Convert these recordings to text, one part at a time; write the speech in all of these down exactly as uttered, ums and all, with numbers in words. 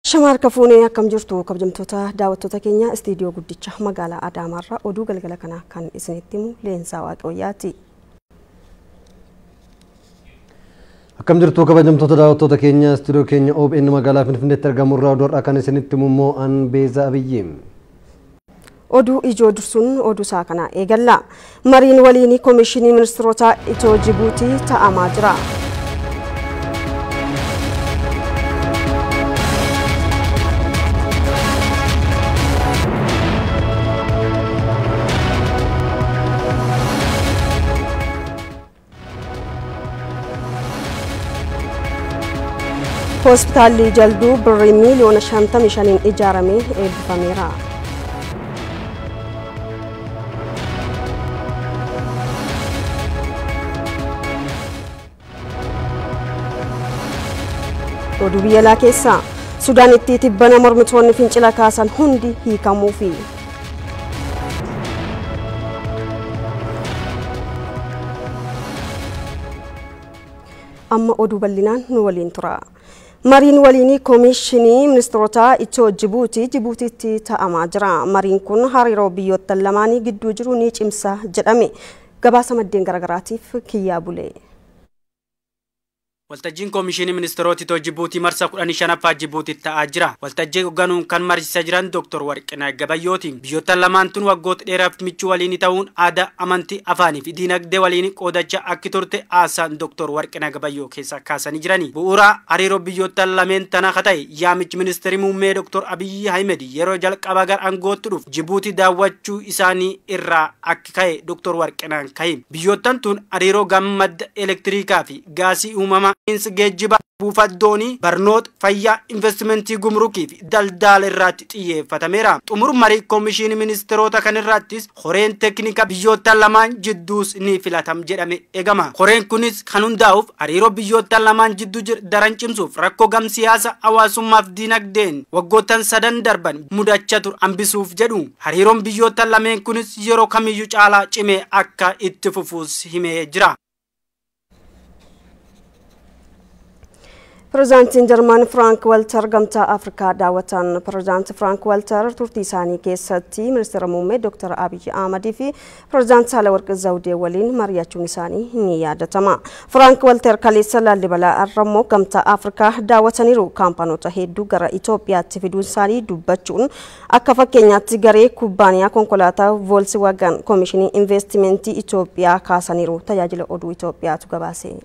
Shamar kafuunee akkam jirtu kabajamtoota daawwattoota keenya istiidiyoo guddicha magaalaa Adaamaarraa oduu galgala kana kan isinitti himu Leensaa Waaqayyaati. Akkam jirtu kabajamtoota daawwattoota keenya istiidiyoo keenya O B N magaalaa Finfinneetti argamurraa oduudhaa kan isinitti himu immoo an Beezaa Abiyyiim. Oduu ijoo dursuun oduu isaa kana eegalla. Mariin waliinii Koomishinii Ministeerota Itoo Jibuutii ta'amaa jira. Hospitaalli Jalduu birrii miliyoona shantamii shaniin ijaaramee eebbifameera. Oduu biyya alaa keessaa Sudaanitti tibbana mormitoonni fincila kaasan hundi hiikamuufi. Amma oduu bal'inaan nu waliin tura. Mariin waliinii Koomishinii Ministeerota Itoo Jibuutii Jibuutiitti ta'amaa jira. Mariin kun hariiroo biyyoota lamaanii gidduu jiru ni cimsa jedhame. Gabaasa maddeen garaagaraatiif Kiyyaa Bulee. Waltajjiin Koomishinii Ministeerota Itoo Jibuutii marsa kudhanii shanaffaa Jibuutiitti ta'aa jira. Waltajjii hoogganuun kan mariisisaa jiran Dooktor Warqinaa Gabayyooti. Biyyoota lamaantuun waggoota dheeraaf michuu waliin ta'uun aadaa, amantii, afaanii fi diinagdee waliin qoodachaa akka turte haasaan Dooktor Warqinaa Gabayyoo keessa kaasanii jirani. Bu'uura hariiroo biyyoota lameen tanaa ka ta'e yaamichi ministeerii muummee Dooktor Abiyyi Ahmed yeroo jalqabaa gara aangootti dhufu Jibuutii daawwachuu isaanii irraa akka ka'e Dooktor Warqinaan ka'e. Biyyoottan tun hariiroo gammadda elektiriikaa fi gaasii uumamaa Insi geejjiba buufaddoonii barnoota fayyaa investimentii gumrukii fi daldala irratti xiyyeeffatameera. Xumura marii Koomishinii Ministeerota kan irrattis horeen teeknika biyyoota lamaan jidduus ni filatam jedhame eegama. Horeen kunis kan hundaa'uuf hariiroo biyyoota lamaan jidduu jiru daran cimsuuf rakkoo gam siyaasa hawaasummaaf diinagdeen waggootan sadan darban mudachaa ture hambisuuf jedhu. Hariiroon biyyoota lameen kunis yeroo kamiyyuu caalaa cimee akka itti fufuus himee jira. Pireezidaantiin Jarman Frank Walter gamtaa Afrikaa daawwatan. Pireezidaanti Frank Walter turtii isaanii keessatti ministeera muummee Dooktor Abiyyi Ahmed fi pireezidaanti Saalawarqi Zawudee waliin mari'achuun isaanii ni yaadatama. Frank Walter kaleessa Laallibalaa Arramoo gamtaa Afrikaa daawwataniiru. Kaampaanoota hedduu gara Itoophiyaatti fiduun isaanii dubbachuun akka fakkeenyaatti garee kubbaaniyaa konkolaataa Volkswagen Koomishinii Investimentii Itoophiyaa kaasaniiru. Tajaajila oduu Itoophiyaatu gabaase.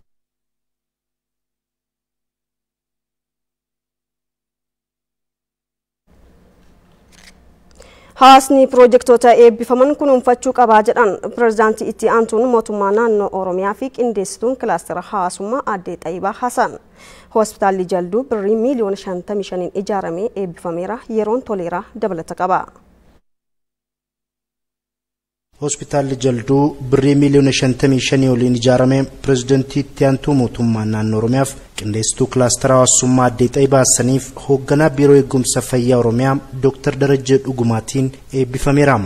Haasni piroojektota eebbifaman kunuunfachuu qabaa jedhan pireezidaantii itti aantuun mootummaa naannoo Oromiyaa fi qindeessituun kilaastera hawaasummaa Aadde Xaayibaa Hasan. Hospitaalli Jalduu birrii miliyoona shantamii shaniin ijaaramee eebbifameera. Yeroon toleeraa dabalata qaba. Hospitaalli Jalduu birrii miliyoona shantamii shanii waliin ijaarame pireezidaantii itti aantuu mootummaa naannoo Oromiyaaf qindeessituu kilaastera hawaasummaa Aadde Xaayibaa Hasaniif hoogganaa biiroo eegumsa fayyaa Oromiyaa Dooktar Darajjee Dhugumaatiin eebbifameera.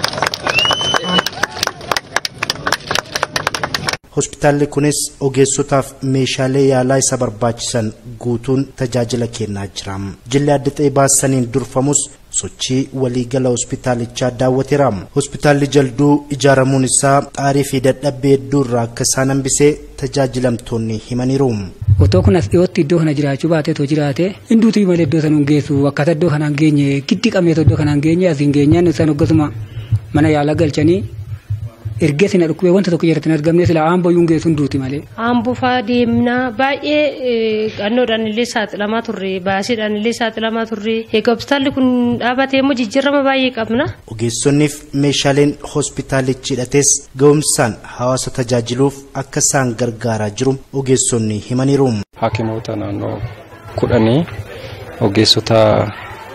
Hospitaalli kunis ogeessotaaf meeshaalee yaalaa isa barbaachisan guutuun tajaajila kennaa jira. Jilli Aadde Xaayibaa Hasaniin durfamus sochii waliigala hospitaalichaa daawwateera. Hospitaalli Jalduu ijaaramuun isaa xaarii fi dadhabbii hedduu irraa akka isaan hambisee tajaajilamtoonni himaniiru. Otoo kun as dhiyootti iddoo kana jiraachuu baatee too jiraate hinduutii malee iddoo sanuun geessu akkata iddoo kanaan geenye giddi qabnee iddoo kanaan geenye asiin geenyaan isaan hoggasuma mana yaalaa galchanii erga sina dhukkubee wanta tokko jirti hin argamne sila aamboo yuun geessu hinduuti malee. Aamboo fa'aa deemnaa baay'ee qannoodhaan illee saaxilamaa turre baasiidhaan illee saaxilamaa turre egaa hospitaalli kun dhaabatee immoo jijjiirama baay'ee qabna. Ogeessonniif meeshaaleen hospitaalichi hidhates ga'umsaan hawaasa tajaajiluuf akka isaan gargaaraa jiru ogeessonni himaniiru. Hakiimoota naannoo kudhanii ogeessota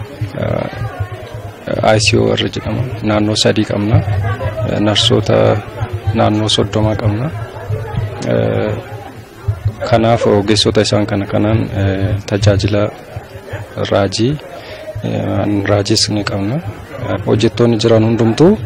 I C U irra jedhaman naannoo sadii qabna. Narsoota naannoo soddoma qabna. Kanaaf ogeessota isaan kana kanaan tajaajila raajii raajiis ni qabna. Hojjettoonni jiran hundumtuu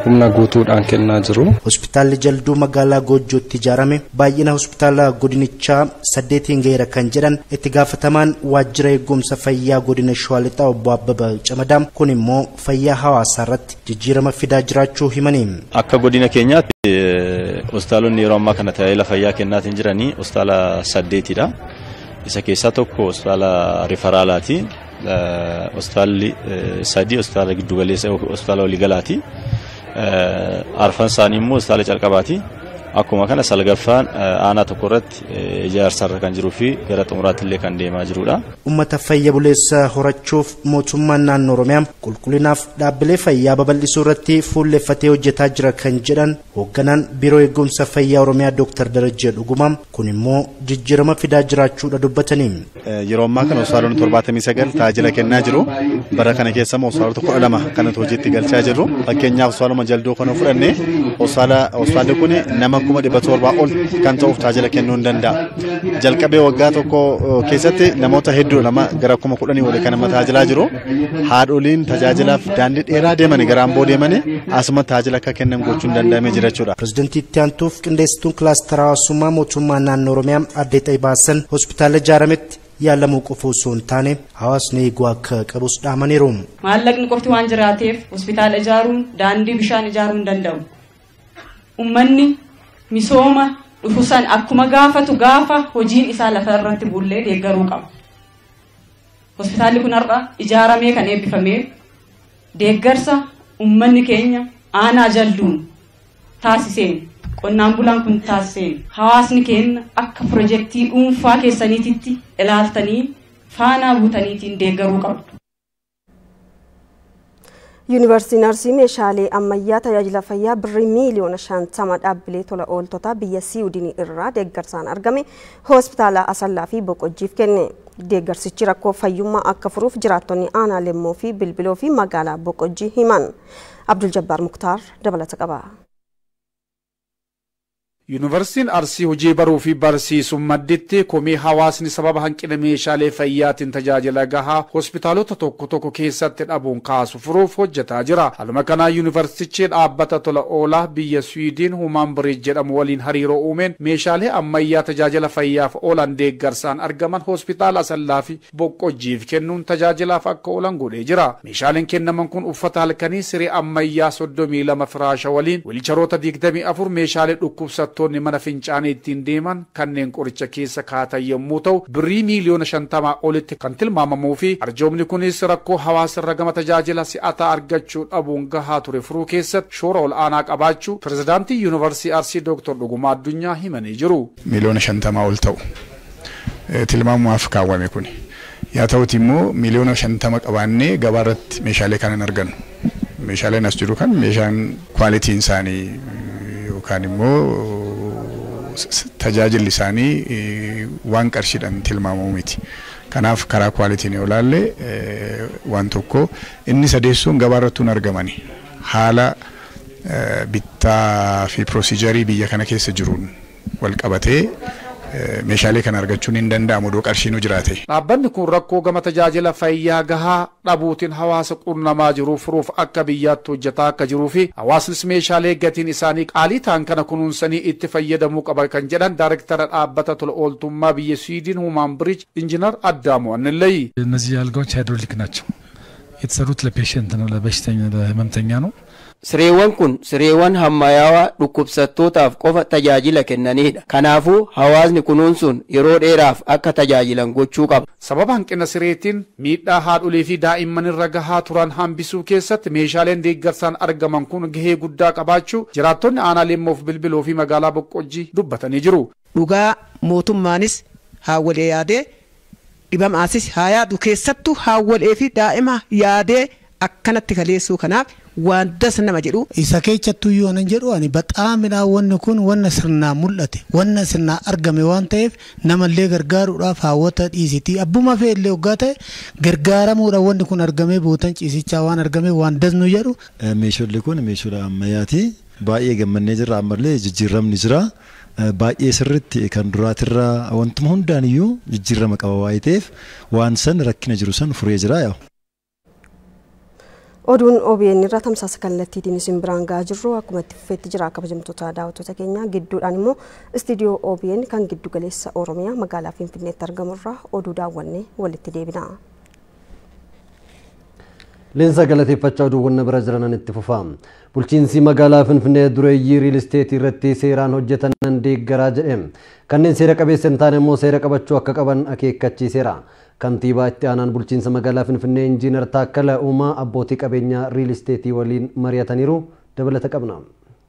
humna guutuudhaan kennaa jiru. Hospitaalli Jalduu magaalaa Goojjootti ijaarame baay'ina hospitaala godinichaa saddeetiin gaheera kan jedhan itti gaafatamaan waajjira eegumsa fayyaa godina Shawaa Lixaa obbo Abbabaa Camadaa kun immoo fayyaa hawaasaa irratti jijjiirama fidaa jiraachuu himanii. Akka godina keenyaatti hospitaalonni yeroo ammaa kana tajaajila fayyaa kennaatiin jiranii hospitaala saddeetidha. Isa keessaa tokko hospitaala riferaalaati. Hospitaalli sadii hospitaala giddugaleessa hospitaala waliigalaati. Arfan isaanii immoo hospitaala calqabaati. Akkuma kana salgaffaan aanaa tokko irratti ijaarsarra kan jiruu fi gara xumuraatti illee kan deemaa jirudha. Uummata fayya buleessa horachuuf mootummaan naannoo Oromiyaa qulqullinaaf dhaabbilee fayyaa babal'isuu irratti fuulleffatee hojjetaa jira kan jedhan hoogganaan biiroo eegumsa fayyaa Oromiyaa Dooktar Darajjee Dhugumaa kun immoo jijjiirama fidaa jiraachuudha dubbatanii. Yeroo ammaa kana hospitaalonni torbaatamii sagal tajaajila kennaa jiru. Bara kana keessa immoo hospitaalota kudha lama kanatu hojiitti galchaa jiru. Fakkeenyaaf hospitaaluma Jalduu kana fudhannee hospitaalli kun nama kuma dhibba torbaa ol kan ta'uuf tajaajila kennuu danda'a. Jalqabee waggaa tokko keessatti namoota hedduu lama gara kuma kudhanii olii kan nama tajaajilaa jiru. Haadholiin tajaajilaaf daandii dheeraa deemanii gara Amboo deemanii asuma tajaajila akka kennan gochuun danda'amee jira jechuudha. Pireezidantii itti aantuuf qindeessituun kilaastara hawaasummaa mootummaa naannoo Oromiyaa Aadde Xayyibaa Hassan hospitaala ijaarametti yaalamuu qofa osoo hin taane hawaasni eeguu akka qabus dhaamaniiru. Maallaqni qofti waan jiraateef hospitaala ijaaruun daandii bishaan ijaaruu hin danda'u. Uummanni misooma dhufusan akkuma gaafatu gaafa hojiin isaa lafa irratti bullee deeggaruu qaba. Hospitaalli kun har'a ijaaramee kan eebbifamee deeggarsa uummanni keenya aanaa Jalduun taasiseen qonnaan bulaan kun taasiseen hawaasni keenya akka pirojektii dhuunfaa keessaniititti ilaaltanii faanaa buutaniitiin deeggaruu qabu. Yuunivarsiitiin Arsii meeshaalee ammayyaa tajaajila fayyaa birrii miiliyoona shantama dhaabbilee tola ooltotaa biyya Siwiidinii irraa deeggarsaan argame hospitaala Asallaa fi Boqojjiif kenne. Deeggarsichi rakkoo fayyummaa akka furuuf jiraattonni aanaa Lemmoo fi Bilbiloo fi magaalaa Boqojjii himan. Abdul Jabbaar Muktaar dabalata qaba. Yuunivarsiitiin Arsii hojii baruu fi barsiisuu madditti komii hawaasni sababa hanqina meeshaalee fayyaatiin tajaajila gahaa hospitaalota tokko tokko keessatti dhabuun kaasu furuuf hojjetaa jira. Haaluma kanaa yuunivarsiitichi dhaabbata tola oolaa biyya Swiidin Human Bridge jedhamu waliin hariiroo uumeen meeshaalee ammayyaa tajaajila fayyaaf oolan deeggarsaan argaman hospitaala Asallaa fi Boqqojjiif kennuun tajaajilaaf akka oolan godhee jira. Meeshaaleen kennaman kun uffata halkanii siree ammayyaa soddomii lama firaasha waliin wiilcharoota digdamii afur meeshaalee dhukkubsattoonni tonni mana fincaanii ittiin deeman kanneen qoricha keessa kaatan yommuu ta'u birrii miiliyoona shantamaa olitti kan tilmaamamuu fi arjoomni kunis rakkoo hawaasa irra gama tajaajila si'ataa argachuu dhabuun gahaa ture furuu keessatti shoora ol aanaa qabaachuu pirezidaantii yuunivarsiitii Arsii Dooktor Dhugumaa Addunyaa himanii jiru. Miiliyoona shantamaa ol ta'u tilmaamumaaf kaawwame kuni yaa ta'uti immoo miiliyoona shantama qabaannee gabaarratti meeshaalee kanan argannu. Meeshaaleen as jiru kan meeshaan kwaalitiin isaanii yookaan immoo tajaajilli isaanii waan qarshiidhaan tilmaamamu miti. Kanaaf karaa kwaalitiin yoo ilaalle waan tokko inni sadeessuun gabaarrattuun argamani. Haala bittaa fi pirosiijarii biyya kana keessa jiruun wal qabatee meeshaalee kan argachuun hin danda'amu doo qarshiin jiraate. Dhaabbanni kun rakkoo gama tajaajila fayyaa gahaa dhabuutiin hawaasa qunnamaa jiru furuuf akka biyyaatti hojjetaa akka jiruu fi hawaasnis meeshaalee gatiin isaanii qaalii ta'an kana kunuunsanii itti fayyadamuu qaba kan jedhan ዳይሬክተር dhaabbata tola ooltummaa biyya Swiidin Human Bridge ኢንጂነር አዳሙ አንለይ። እነዚህ አልጋዎች ሃይድሮሊክ ናቸው። የተሰሩት ለፔሸንት ነው፣ ለበሽተኛ ለህመምተኛ ነው። Sireewwan kun sireewwan hammayyaawaa dhukkubsattootaaf qofa tajaajila kennanidha. Kanaafuu hawaasni kunuunsuun yeroo dheeraaf akka tajaajilan gochuu qaba. Sababa hanqina sireetiin miidhaa haadholii fi daa'imman irra gahaa turan hambisuu keessatti meeshaaleen deeggarsaan argaman kun gahee guddaa qabaachuu jiraattonni aanaa Lemmoo fi Bilbiloo fi magaalaa Boqqojjii dubbatanii jiru. Dhugaa mootummaanis haawwalee yaadee dhibamaasis haa yaadu keessattuu haawwalee fi daa'ima yaadee akkanatti kaleessuu kanaaf waan das nama jedhu isa keechattuu yoo nan jedhu ani baxaamidha wanni kun wanna sirnaa mul'ate wanna sirnaa argame waan ta'eef namallee gargaaruudhaaf haawwata dhiisitii abbuma feellee hoggaa ta'e gargaaramuudha wanni kun argamee bootan ciisichaa waan argame waan das nu jedhu. Meeshaalee kun meeshaalee ammayyaati baay'ee gammannee jirra ammallee jijjiiramni jira. Baay'ee sirriitti kan duraatirraa wantuma hundaan iyyuu jijjiirama qaba waa'ee ta'eef waan san rakkina jiru san furee jira yaa. Oduun O B N irraa tamsaasa kallattiitiin isin biraan gahaa jirru akkuma itti fufeetti jira kabajamtoota daawwattoota keenya gidduudhaan immoo istiidiyoo O B N kan giddu galeessa Oromiyaa magaalaa Finfinneetti argamurraa oduu daawwannee walitti deebina. Leensa galateeffachaa oduuwwan bira jiran itti fufaa. Bulchiinsi magaalaa Finfinnee dureeyyii riil isteetii irratti seeraan hojjetan deeggaraa jedhe. Kanneen seera qabeessa hin taane immoo seera qabachuu akka qaban akeekkachiiseera. Kantiibaa itti aanaan bulchiinsa magaalaa Finfinnee Injiinar Taakkala Uumaa abbootii qabeenyaa riil isteetii waliin mari'ataniiru dabalata qabna.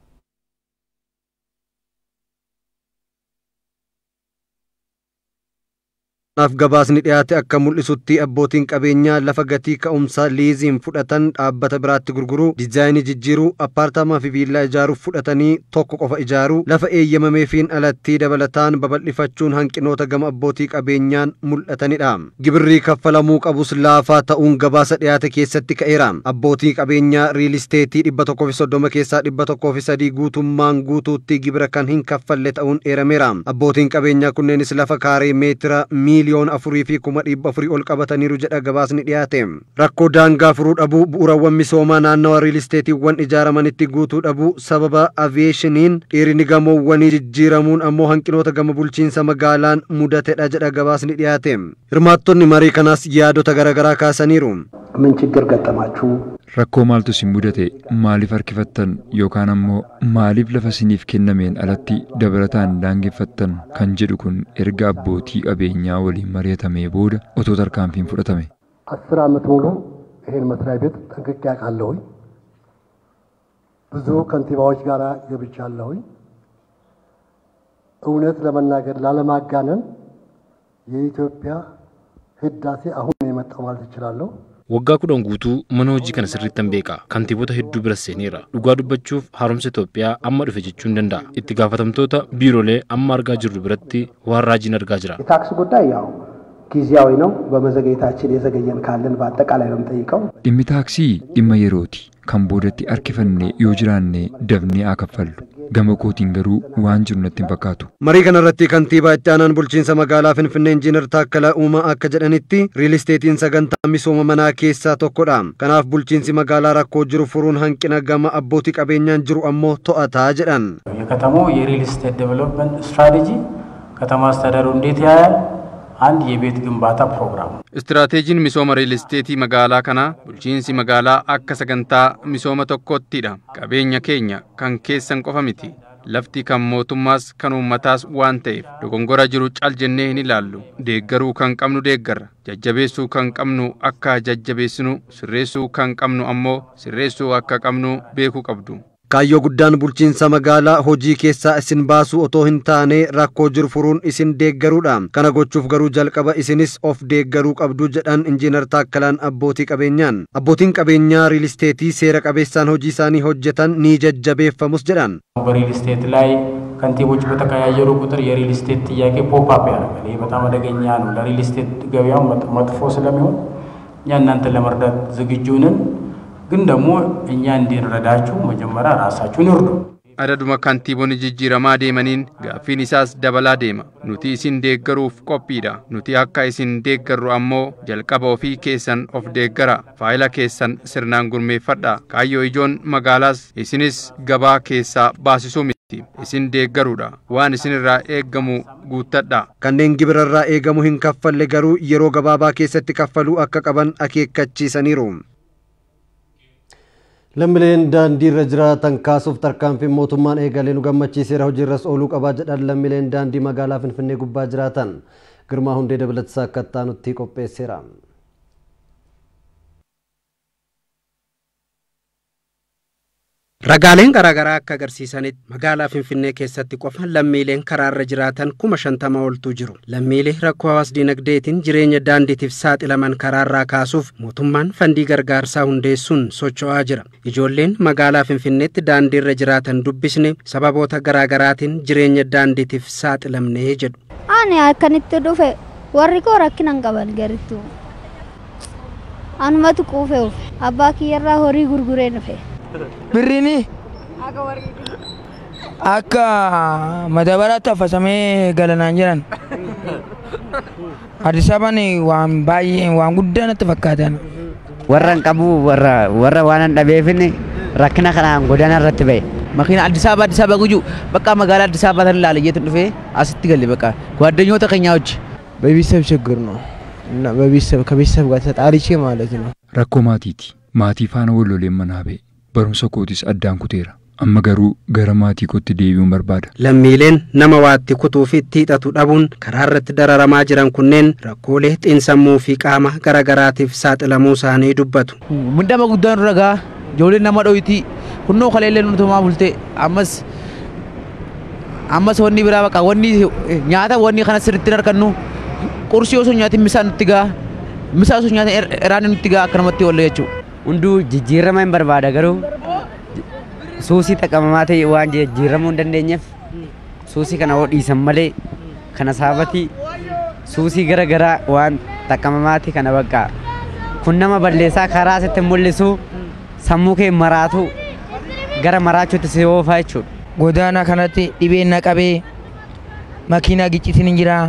Naaf gabaasni dhiyaate akka mul'isutti abbootiin qabeenyaa lafa gatii ka'umsa liiziin fudhatan dhaabbata biraatti gurguru diizaayinii jijjiiruu appaartaamaa fi viillaa ijaaruuf fudhatanii tokko qofa ijaaruu lafa eeyyamameefiin alatti dabalataan babal'ifachuun hanqinoota gama abbootii qabeenyaan mul'atanidha. Gibirrii kaffalamuu qabus laafaa ta'uun gabaasa dhiyaate keessatti ka'eera. Abbootii qabeenyaa riil isteetii dhibba tokkoo fi soddoma keessaa dhibba tokkoo fi sadii guutummaan guutuutti gibira kan hin kaffalle ta'uun eerameera. Abbootiin qabeenyaa kunneenis lafa kaaree meetira miili miliyoon afurii fi kuma dhibba afurii ol qabataniiru jedha gabaasni dhiyaate. Rakkoo daangaa furuu dhabuu bu'uurawwan misoomaa naannawa riil isteetiiwwan ijaaramanitti guutuu dhabuu sababa aviyeeshiniin dheerinni gamoowwanii jijjiiramuun ammoo hanqinoota gama bulchiinsa magaalaan mudatedha jedha gabaasni dhiyaate. Hirmaattonni marii kanaas yaadota garaagaraa kaasaniiru. ምን ችግር ገጠማችሁ? Rakkoo maaltu isin mudate maaliif harkifattan yookaan ammoo maaliif lafa isiniif kennameen alatti dabalataan daangeffattan kan jedhu kun erga abbootii qabeenyaa waliin mari'atamee booda otoo tarkaanfiin fudhatame. አስር ዓመት ሙሉ ይሄን መስሪያ ቤት ጠንቅቄ አውቃለሁኝ። ብዙ ከንቲባዎች ጋር ገብቻለሁኝ። እውነት ለመናገር ላለማጋነን የኢትዮጵያ ህዳሴ አሁን የመጣው ማለት እችላለሁ። Waggaa kudhan guutuu mana hojii kana sirriittan beeka. Kantiibota hedduu bira seeneera. Dhugaa dubbachuuf haaromsa Itoophiyaa amma dhufe jechuun danda'a. Itti gaafatamtoota biiroolee amma argaa jirru biratti waan raajiin argaa jira. የታክስ ጉዳይ ያው ጊዜያዊ ነው። በመዘግየታችን የዘገየን ካለን በአጠቃላይ ነው የምጠይቀው። Dhimmi taaksii dhimma yerooti. Kan boodatti harkifannee yoo jiraanne dafnee haa kaffallu. Gama kootiin garuu waan jiru natti hin fakkaatu. Marii kanarratti kantiibaa itti aanaan bulchiinsa magaalaa Finfinnee Injiinar Taakkala Uumaa akka jedhanitti riil isteetiin sagantaa misooma manaa keessaa tokkodha. Kanaaf bulchiinsi magaalaa rakkoo jiru furuun hanqina gama abbootii qabeenyaan jiru ammoo to'ataa jedhan. የከተማው የሪል ስቴት ዴቨሎፕመንት ስትራቴጂ ከተማ አስተዳደሩ እንዴት ያያል? አንድ የቤት ግንባታ ፕሮግራም Istirateejiin misooma riil isteetii magaalaa kanaa bulchiinsi magaalaa akka sagantaa misooma tokkoottidha. Qabeenya keenya kan keessan qofa miti. Lafti kan mootummaas kan uummataas waan ta'eef dogongora jiru cal jennee hin ilaallu. Deeggaruu kan qabnu deeggarra. Jajjabeessuu kan qabnu akka jajjabeessinu, sirreessuu kan qabnu ammoo sirreessuu akka qabnu beekuu qabdu. Kaayyoo guddaan bulchiinsa magaalaa hojii keessaa isin baasuu otoo hin taane rakkoo jiru furuun isin deeggaruudha. Kana gochuuf garuu jalqaba isinis of deeggaruu qabdu jedhan Injiinar Taakkalaan abbootii qabeenyaan. Abbootiin qabeenyaa riil isteetii seera qabeessaan hojii isaanii hojjetan ni jajjabeeffamus jedhan. በሪል ስቴት ላይ ከንቲቦች በተቀያየሩ ቁጥር የሪል ስቴት ጥያቄ ፖፕ አፕ ያደርጋል። ይሄ በጣም አደገኛ ነው። ለሪል ስቴት ገበያው መጥፎ ስለሚሆን እኛ እናንተን ለመርዳት ዝግጁ ነን። ግን ደግሞ እኛ እንድንረዳችሁ መጀመሪያ ራሳችሁን ይርዱ። Adaduma kantiibonni jijjiiramaa deemaniin gaaffiin isaas dabalaa deema. Nuti isin deeggaruuf qophiidha. Nuti akka isin deeggarru ammoo jalqaba ofii keessan of deeggara. Faayila keessan sirnaan gurmeeffadha. Kaayyoo ijoon magaalaas isinis gabaa keessaa baasisuu miti. Isin deeggaruudha. Waan isinirraa eeggamu guuttadha. Kanneen gibirarraa eegamu hin kaffalle garuu yeroo gabaabaa keessatti kaffaluu akka qaban akeekkachiisaniiru. Lammiileen daandii irra jiraatan kaasuuf tarkaanfii mootummaan eegalee nu gammachiiseera hojiirras ooluu qabaa jedhan lammiileen daandii magaalaa Finfinnee gubbaa jiraatan Girmaa Hundee dabalataa akka taanutti qopheesseera. Ragaaleen garaagaraa akka agarsiisanitti magaalaa Finfinnee keessatti qofa lammiileen karaarra jiraatan kuma shantama oltu jiru. Lammiilee rakkoo hawaas dinagdeetiin jireenya daandiitiif saaxilaman karaarraa kaasuuf mootummaan fandii gargaarsaa hundeessuun socho'aa jira. Ijoolleen magaalaa Finfinneetti daandiirra jiraatan dubbisne sababoota garaagaraatiin jireenya daandiitiif saaxilamnee jedhu. Ani akkanitti dhufe warri koo rakkina hin qaban garittuu. Anumatu quufeef abbaa kiyyarraa horii gurguree dhufe. Birrini akka madabaraatti affasamee galanaan jiran Addis Ababaan waan baay'ee waan guddaa natti fakkaatan warra hin qabu warra warra waan hin dhabeefin rakkina kanaan godaana irratti ba'e. Makiina Addis Ababa Addis Ababa guju bakka magaalaa Addis Ababa tan ilaale jeetu dhufee asitti galle በቃ ጓደኞታ ከኛዎች በቤተሰብ ችግር ነው እና በቤተሰብ ከቤተሰብ ጋር ተጣልቼ ማለት ነው። Rakkoo maatiiti. Maatii faana walloleen manaa ba'e. Barumsa kootis addaan kuteera. Amma garuu gara maatii kootti deebi'uun barbaada. Lammiileen nama waatti kutuu fi hidhatu dhabuun karaa irratti dararamaa jiran kunneen rakkoolee xiinsammuu fi qaama garagaraatiif saaxilamuu isaanii dubbatu. Mundama guddaan ragaa ijoolleen nama dho'itii kunnoo kaleellee nutumaa bulte ammas ammas wanni biraa baqa wanni nyaata wanni kana sirriitti argannu qursii osoo nyaatiin misaa nutti gaa misaa osoo nyaatiin iraan nutti gaa akkanumatti oolle jechuudha. Hunduu jijjiirama hin barbaada garuu suusii xaqamamaa ta'e waan jijjiiramuu hin dandeenyeef suusii kana dhiisan malee kana saabati suusii gara garaa waan xaqamamaati kana baqa kun nama balleessaa karaa sitti mul'isu sammuu kee maraatu gara maraachuutti si oofaa jechuudha. Godaana kanatti dhibeen na qabee makiinaa giccitiin hin jira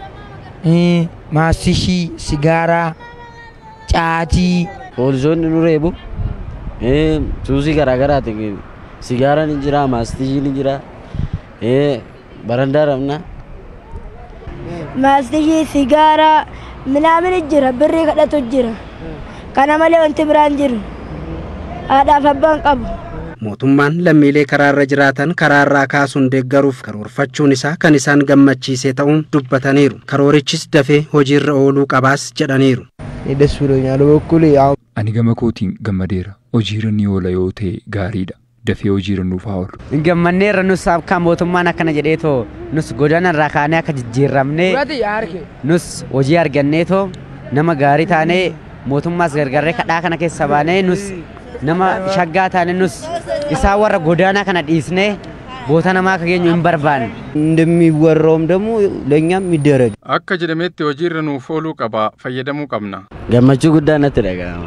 maastishii sigaaraa caatii. Poolisoonni nu reebu suusii garaagaraati sigaaraan hin jira maastishiin hin jira barandaa rabna. Maastishii sigaaraa minaamin jira birrii kadhatu jira kana malee wanti biraan jiru haadhaaf abbaan qabu. Mootummaan lammiilee karaarra jiraatan karaarraa kaasuun deeggaruuf karoorfachuun isaa kan isaan gammachiisee ta'uun dubbataniiru. Karoorichis dafee hojiirra ooluu qabaas jedhaniiru. ደስ ብሎኛል በኩል ያው Ani gama kootiin gammadeera. Hojiirra ni oola yoo ta'e gaariidha. Dafee hojiirra nuuf haa oolu. Gammanneerra nus akka mootummaan akkana jedheetoo nus godaana irraa kaanee akka jijjiiramnee nus hojii arganneetoo nama gaarii taanee mootummaas gargaarree kadhaa kana keessa baanee nus nama shaggaa taanee nus isaa warra godaanaa kana dhiisnee ቦታ namaa akka geenyu hin barbaanne. እንደሚወራውም ደግሞ ለኛም ይደረግ akka jedhametti hojiirra nuuf ooluu qaba fayyadamuu qabna. gammachuu guddaa natti dhaga'ama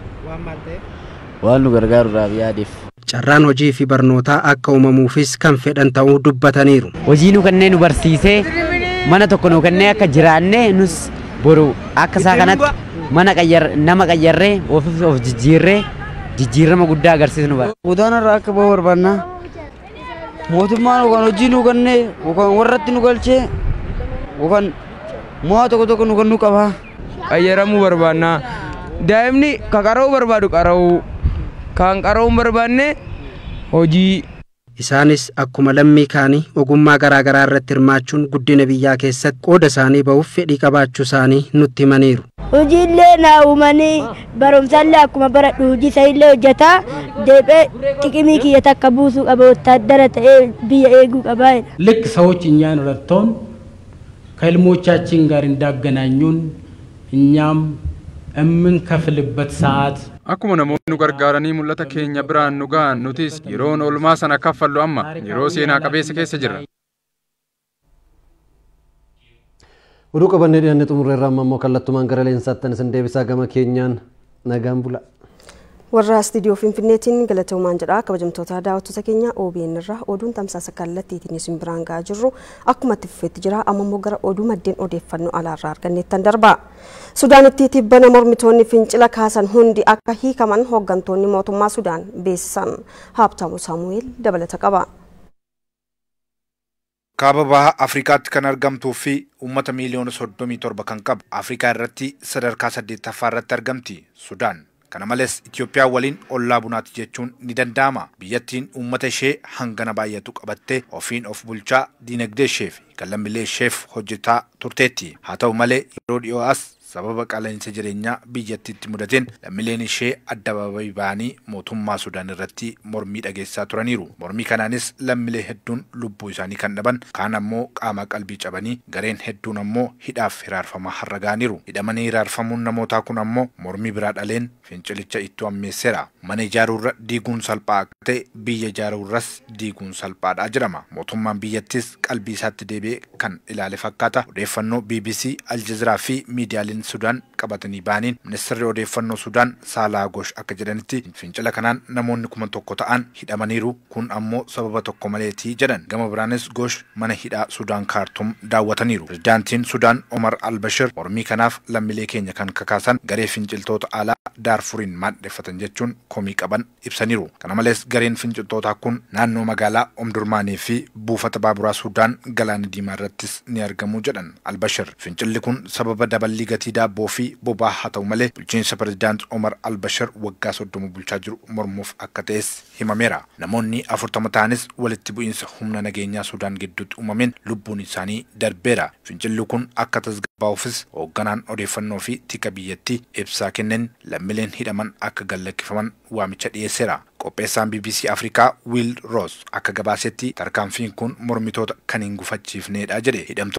waan nu gargaaruudhaaf yaadiif. Carraan hojii fi barnootaa akka uumamuufis kan fedhan ta'uu dubbataniiru. Hojii nu kanneen nu barsiisee mana tokko nu kanneen akka jiraanne nus boru akka isaa kanatti mana qayyar nama qayyarree of of jijjiirree jijjiirama guddaa agarsiisnu bara. Godaana irraa akka bahu barbaanna. Mootummaan yookaan hojii nu kennee yookaan warratti nu galchee yookaan mo'aa tokko tokko nu kennuu qaba. Qayyaramuu barbaanna. Daa'imni ka qara'uu barbaadu qara'uu kan qara'uu hin barbaanne hojii. Isaanis akkuma lammii kaanii ogummaa garaa garaa irratti hirmaachuun guddina biyyaa keessatti qooda isaanii bahuuf fedhii qabaachuu isaanii nutti himaniiru. Hojiilee naa uumanii barumsallee akkuma baradhu hojii isaillee hojjetaa deebi'ee xiqimii kiyya takka buusuu qaba ወታደር ta'ee biyya eeguu qaba. ልክ ሰዎች እኛን ረድተውን ከህልሞቻችን ጋር እንዳገናኙን እኛም የምንከፍልበት ሰዓት Akkuma namoonni nu gargaaranii mul'ata keenya biraan nu ga'an nutis yeroon oolmaa sana kaffallu amma yeroo seenaa qabeessa keessa jirra. Oduu qabannee dhiyaanne xumurreerraa ammoo kallattumaan gara leensaattan isin deebisaa gama keenyaan nagaan bula. Warra istiidiyoo Finfinneetiin galatoommaan jedha kabajamtoota daawwattoota keenya O B N irraa oduun tamsaasa kallattiitiin isin biraan ga'aa jirru akkuma itti fufeetti jira amma immoo gara oduu maddeen odeeffannoo alaarraa arganneettan darba. Sudaanitti tibbana mormitoonni fincila kaasan hundi akka hiikaman hooggantoonni mootummaa Sudaan beeksisan. Haabtaamu Saamu'eel dabalata qaba. Kaaba baha Afrikaatti kan argamtuu fi uummata miiliyoona soddomii torba kan qabu Afrikaa irratti sadarkaa saddeettaffaa irratti argamti Sudaan. Kana malees Itoophiyaa waliin ollaa bunaati jechuun ni danda'ama. Biyyattiin uummata ishee hangana baay'atu qabattee ofiin of bulchaa diinagdee ishee fi kan lammiilee isheef hojjetaa turteetti. Haa ta'u malee yeroo dhiyoo as sababa qaala'insa jireenyaa biyyattiitti mudateen lammiileen ishee addabaabayii ba'anii mootummaa Sudaan irratti mormii dhageessaa turaniiru. Mormii kanaanis lammiilee hedduun lubbuu isaanii kan dhaban, kaan ammoo qaama qalbii cabanii, gareen hedduun ammoo hidhaaf hiraarfamaa har'a ga'aniiru. Hidhamanii hiraarfamuun namootaa kun ammoo mormii biraa dhaleen fincilicha itti ammeesseera. Mana ijaaruurra diiguun salphaa akka ta'e biyya ijaaruurras diiguun salphaadhaa jedhama. Mootummaan biyyattis qalbii isaatti deebi'ee kan ilaale fakkaata. Odeeffannoo B B C, Al Jazeeraa fi miidiyaaleen lammiileen Sudaan qabatanii ba'aniin ministeerri odeeffannoo Sudaan Saalaa Gosh akka jedhanitti fincila kanaan namoonni kuma tokko ta'an hidhamaniiru kun ammoo sababa tokko maleetii jedhan. Gama biraanis Gosh mana hidhaa Sudaan Kaartum daawwataniiru. Pirezidaantiin Sudaan Omar al-Bashir mormii kanaaf lammiilee keenya kan kakaasan garee finciltoota alaa Daarfuriin maadheffatan jechuun komii qaban ibsaniiru. Kana malees gareen finciltootaa kun naannoo magaalaa Omdurmaanii fi buufata baaburaa Sudaan galaana diimaa irrattis ni argamu jedhan al-Bashir. Fincilli kun sababa daballii gatii daabboo fi boba'aa haa ta'u malee bulchiinsa pirezidaant Omar al-Bashir waggaa soddoma bulchaa jiru mormuuf akka ta'es himameera. Namoonni afurtama ta'anis walitti bu'iinsa humna nageenyaa Sudaan gidduutti uumameen lubbuun isaanii darbeera. Fincilli kun akka tasgabbaa'uufis hoogganaan odeeffannoo fi tika biyyattii ibsaa kennan lammiileen hidhaman akka gallakkifaman waamicha dhiyeesseera. Qopheessaan B B C Afrikaa Will Ross akka gabaasetti tarkaanfiin kun mormitoota kan hin gufachiifneedha jedhe. Hidhamtoonni